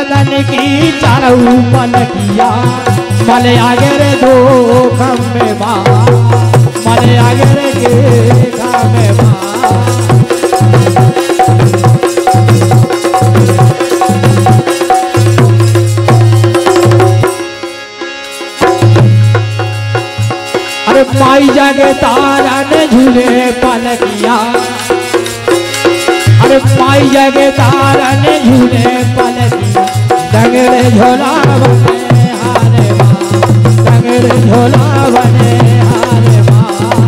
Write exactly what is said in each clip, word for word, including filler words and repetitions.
मदन की चारू पलकिया मले आगे रे दो खम्बे माँ मले आगे रे के खम्बे माँ अरे माई जागे तारा ने झूले पलकिया अरे माई जागे तारा ने झूले पलकिया डंगरे झोला बने हारे माँ डंगरे झोला बने हारे माँ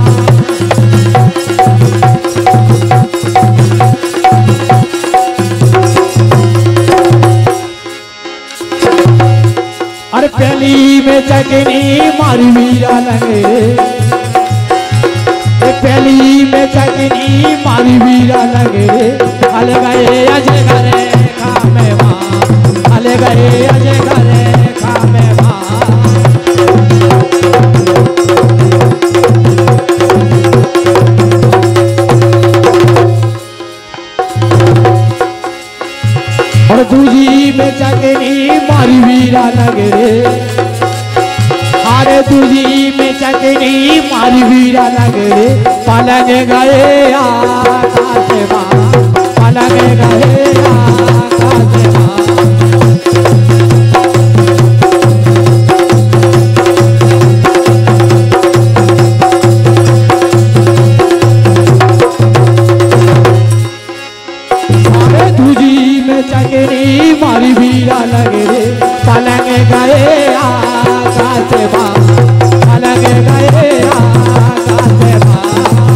अरे पहली में चकनी मारी वीरा लगे पहली में चकनी मारी वीरा लगे हल गए अजय घरे खामे माँ हल गए अजय घरे खामे माँ और दूजी में चकनी मारी वीरा लगे अरे दूजी में चकनी मारी वीरा लगे पलंग गए आकाश माँ पलंग गए आकाश माँ अरे दूजी में चकनी मारी वीरा लगे पलंग गए आकाश माँ पलंग गए आकाश माँ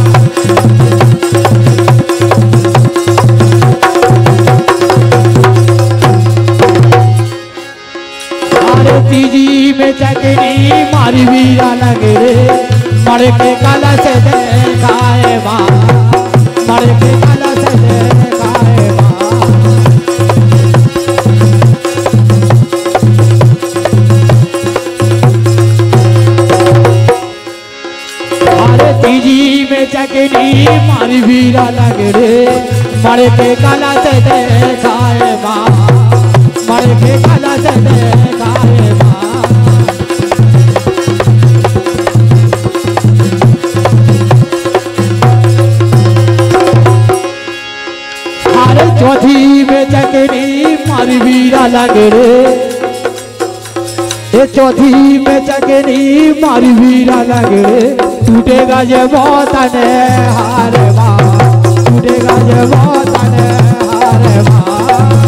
अरे तीजी में चकनी मारी वीरा लगे मर के कलश देखाए माँ मर के कलश देखाए माँ तीजी में चकनी मारी वीरा लगे मर के कलश देखाए माँ मर के कलश देखाए माँ अरे चौथी में चकनी मारी वीरा लगे ये चौथी में चकनी मारी वीरा लगे टूटेगा ये वतन हारे माँ टूटेगा ये वतन हारे माँ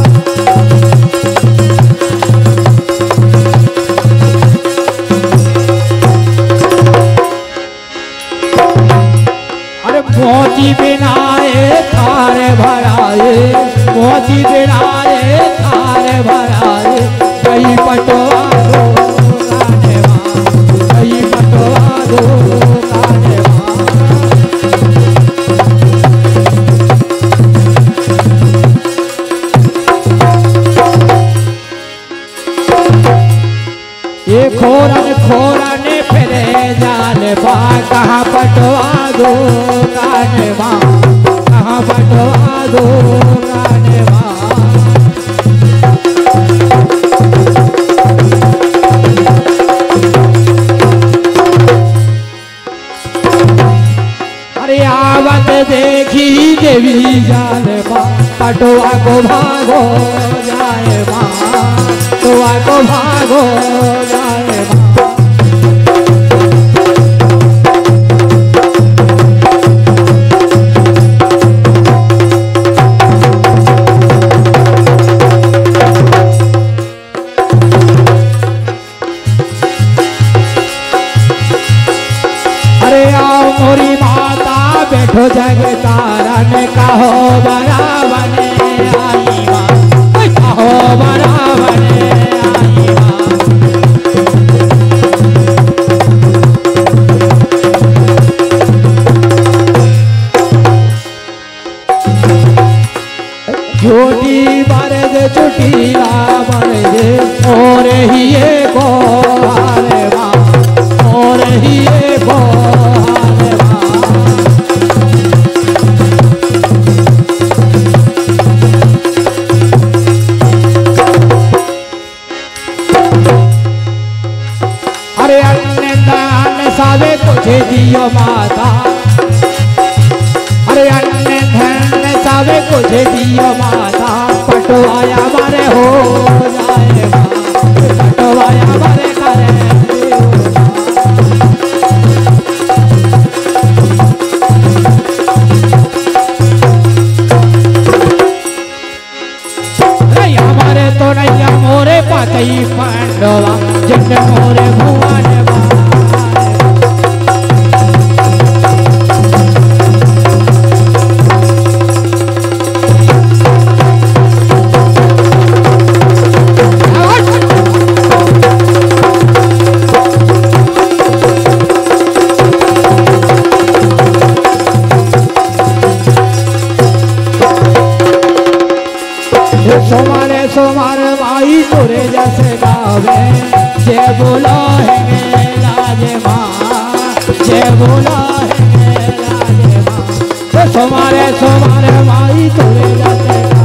अरे मोती बिनाए थारे भराए मोती बिनाए थारे भराए कई पटवा दो काने माँ कई पटवा दो ये खोरन खोरन फिरे जाल बा कहाँ पटवा दो काने माँ कहाँ पटवा दो काने माँ अरे आवत देखी देवी जाल बा पटवा को भागो जाए माँ पटवा को भागो जाए माँ अरे आओ मोरी माता बैठो जग तारा ने कहो बरावने आई माँ कहो बरावने आई माँ छोटी बरद चुटीला बरद और ही को हारे माँ और ही को हारे माँ सोमार माई तोरे जैसे गावे जय बोला है लाजे माँ जय बोला है लाजे माँ सोमारे सोमारे माई तोरे जैसे